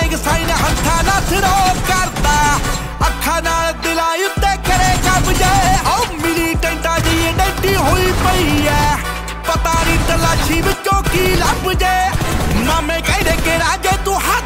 warning sign हत्था ना throw करदा अखा नाल दिलां उत्ते करे कब्जे ओ मिलीटेंटां दी आइडेंटिटी होई पई है पता नहीं तलाशी विचों की लभ जे मामे कहदे कि राजे तू